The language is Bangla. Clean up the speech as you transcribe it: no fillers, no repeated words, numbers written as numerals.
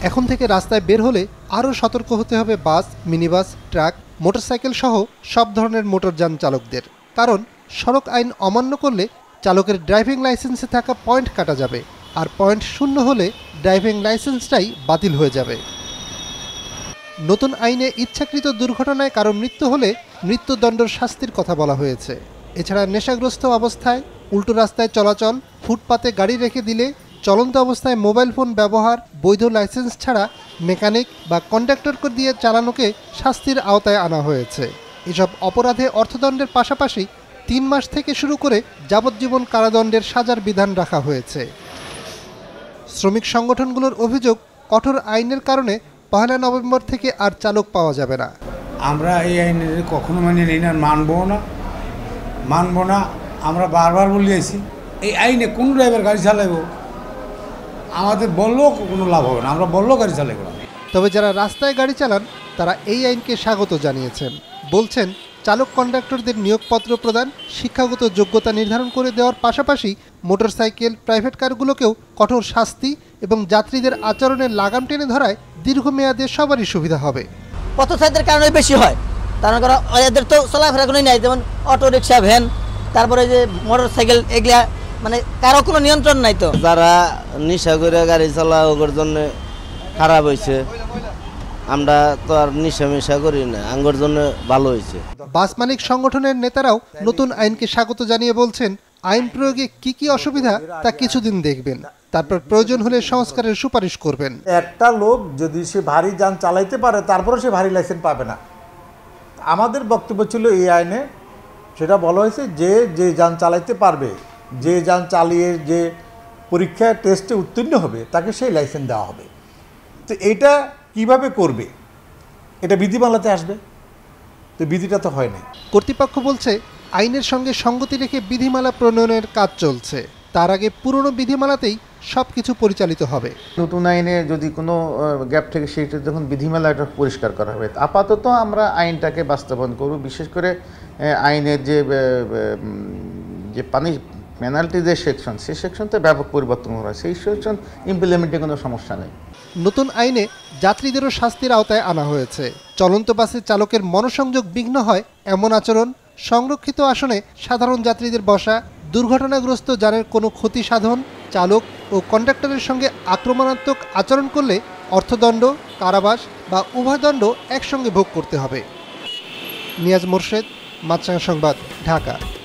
এখন থেকে রাস্তায় বের হলে আরও সতর্ক হতে হবে বাস, মিনিবাস, ট্রাক, মোটরসাইকেল সহ সব ধরনের মোটরযান চালকদের। কারণ সড়ক আইন অমান্য করলে চালকের ড্রাইভিং লাইসেন্সে থাকা পয়েন্ট কাটা যাবে, আর পয়েন্ট শূন্য হলে ড্রাইভিং লাইসেন্সটাই বাতিল হয়ে যাবে। নতুন আইনে ইচ্ছাকৃত দুর্ঘটনায় কারো মৃত্যু হলে মৃত্যুদণ্ডের শাস্তির কথা বলা হয়েছে। এছাড়া নেশাগ্রস্ত অবস্থায় উল্টো রাস্তায় চলাচল, ফুটপাতে গাড়ি রেখে দিলে, চলন্ত অবস্থায় মোবাইল ফোন ব্যবহার, বৈধ লাইসেন্স ছাড়া মেকানিক বা কন্ডাক্টরকে দিয়ে চালানোকে শাস্তির আওতায় আনা হয়েছে। এসব অপরাধে অর্থদণ্ডের পাশাপাশি 3 মাস থেকে শুরু করে যাবজ্জীবন কারাদণ্ডের সাজার বিধান রাখা হয়েছে। শ্রমিক সংগঠনগুলোর অভিযোগ, কঠোর আইনের কারণে 1 নভেম্বর থেকে আর চালক পাওয়া যাবে না। আমরা এই আইনের কখনো মানে নিই না, মানবো না। আমরা বারবার বলিয়েছি এই আইনে কোন ড্রাইভার গাড়ি চালাবো, আমাদের বললেও কোনো লাভ হবে না, আমরা বললেও গাড়ি চালাবো না। তবে যারা রাস্তায় গাড়ি চালান তারা এই আইনকে স্বাগত জানিয়েছেন। বলছেন, চালক কন্ডাক্টরদের নিয়োগপত্র প্রদান, শিক্ষাগত যোগ্যতা নির্ধারণ করে দেওয়ার পাশাপাশি মোটরসাইকেল, প্রাইভেট কারগুলোকেও কঠোর শাস্তি এবং যাত্রীদের আচরণের লাগাম টেনে ধরায় দীর্ঘমেয়াদে সবারই সুবিধা হবে। পথচারীদের কারণে বেশি হয়, কারণ এদের তো চলাফেরা কোনোই নাই, যেমন অটো রিক্সা, ভ্যান, তারপরে যে মোটরসাইকেল, এগুলা মানে কারো কোনো নিয়ন্ত্রণ নাই। তো যারা নেশা করে গাড়ি চালায় ওর জন্য খারাপ হয়েছে, আমরা তো আর নেশা করি না, আঙ্গর জন্য ভালো হয়েছে। বাস মালিক সংগঠনের নেতারাও নতুন আইনকে স্বাগত জানিয়ে বলছেন, আইন প্রয়োগে কি অসুবিধা তা কিছুদিন দেখবেন, তারপর প্রয়োজন হলে সংস্কারের সুপারিশ করবেন। একটা লোক যদি সে ভারী যান চালাইতে পারে তারপরে সে ভারী লাইসেন্স পাবে না। আমাদের বক্তব্য ছিল এই আইনে সেটা বলা হয়েছে যে যান চালাইতে পারবে, যে যান চালিয়ে যে পরীক্ষায় টেস্টে উত্তীর্ণ হবে তাকে সেই লাইসেন্স দেওয়া হবে। তো এইটা কিভাবে করবে, এটা বিধিমালাতে আসবে, তো বিধিটা তো হয় না। কর্তৃপক্ষ বলছে, আইনের সঙ্গে সঙ্গতি রেখে বিধিমালা প্রণয়নের কাজ চলছে। তার আগে পুরনো বিধিমালাতেই সব কিছু পরিচালিত হবে। নতুন আইনে যদি কোনো গ্যাপ থেকে সেইটা যখন বিধিমালাটা পরিষ্কার করা হবে। আপাতত আমরা আইনটাকে বাস্তবায়ন করব, বিশেষ করে আইনের যে পেনাল্টি যে সেকশন, সেই সেকশনতে ব্যাপক পরিবর্তন করা, সেই সেকশন ইমপ্লিমেন্টে কোনো সমস্যা নেই। নতুন আইনে যাত্রীদেরও শাস্তির আওতায় আনা হয়েছে। চলন্ত বাসে চালকের মনোসংযোগ বিঘ্ন হয় এমন আচরণ, সংরক্ষিত আসনে সাধারণ যাত্রীদের বসা, দুর্ঘটনাগ্রস্ত যানের কোনো ক্ষতি সাধন, চালক ও কন্ডাক্টরের সঙ্গে আক্রমণাত্মক আচরণ করলে অর্থদণ্ড, কারাবাস বা উভয় দণ্ড একসঙ্গে ভোগ করতে হবে। নিয়াজ মোর্শেদ, মাছরাঙা সংবাদ, ঢাকা।